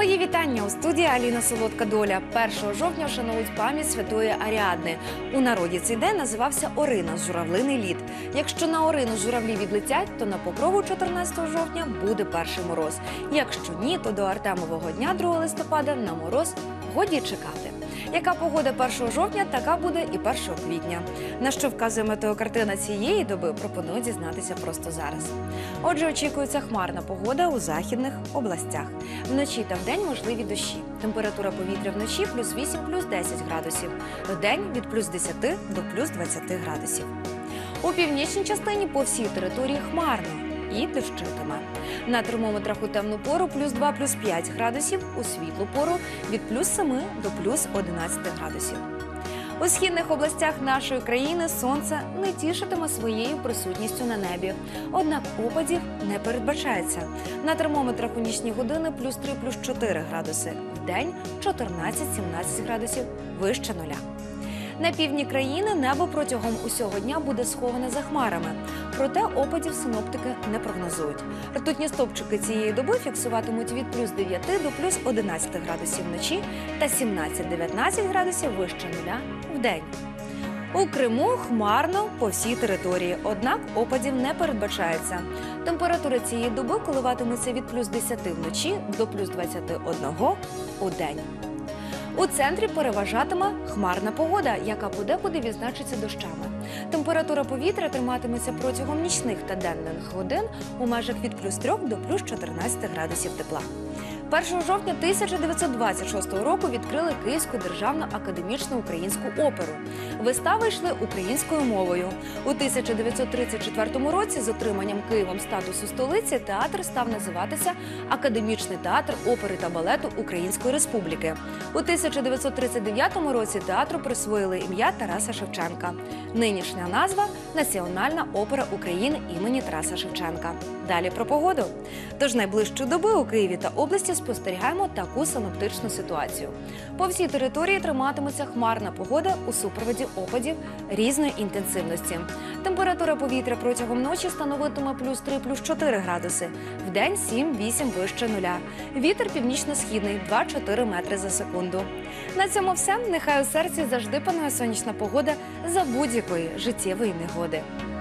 Мої вітання! У студії Аліна Солодка Доля. 1 жовтня вшанують пам'ять святої Аріадни. У народі цей день називався Орина – журавлиний літ. Якщо на Орину журавлі відлетять, то на Покрову 14 жовтня буде перший мороз. Якщо ні, то до Артемового дня 2 листопада на мороз годі чекати. Яка погода 1 жовтня, така буде і 1 квітня. На що вказує метеокартина цієї доби, пропоную дізнатися просто зараз. Отже, очікується хмарна погода у західних областях. Вночі та вдень можливі дощі. Температура повітря вночі плюс 8, плюс 10 градусів. Вдень від плюс 10 до плюс 20 градусів. У північній частині по всій території хмарно і дощитиме. На термометрах у темну пору плюс 2, плюс 5 градусів, у світлу пору від плюс 7 до плюс 11 градусів. У східних областях нашої країни сонце не тішитиме своєю присутністю на небі. Однак опадів не передбачається. На термометрах у нічні години плюс 3, плюс 4 градуси. Вдень 14-17 градусів вище нуля. На півдні країни небо протягом усього дня буде сховане за хмарами. Проте опадів синоптики не прогнозують. Ртутні стовпчики цієї доби фіксуватимуть від плюс 9 до плюс 11 градусів вночі та 17-19 градусів вище нуля вдень. У Криму хмарно по всій території, однак опадів не передбачається. Температура цієї доби коливатиметься від плюс 10 вночі до плюс 21 у день. У центрі переважатиме хмарна погода, яка подекуди відзначиться дощами. Температура повітря триматиметься протягом нічних та денних годин у межах від плюс 3 до плюс 14 градусів тепла. 1 жовтня 1926 року відкрили Київську державну академічну українську оперу. Вистави йшли українською мовою. У 1934 році з отриманням Києвом статусу столиці театр став називатися Академічний театр опери та балету Української Республіки. У 1939 році театру присвоїли ім'я Тараса Шевченка. Нинішня назва – Національна опера України імені Тараса Шевченка. Далі про погоду. Тож найближчої доби у Києві та області спостерігаємо таку синоптичну ситуацію. По всій території триматиметься хмарна погода у супроводі опадів різної інтенсивності. Температура повітря протягом ночі становитиме плюс 3, плюс 4 градуси. Вдень 7-8 вище нуля. Вітер північно-східний 2-4 метри за секунду. На цьому все. Нехай у серці завжди панує сонячна погода за будь-якої життєвої негоди.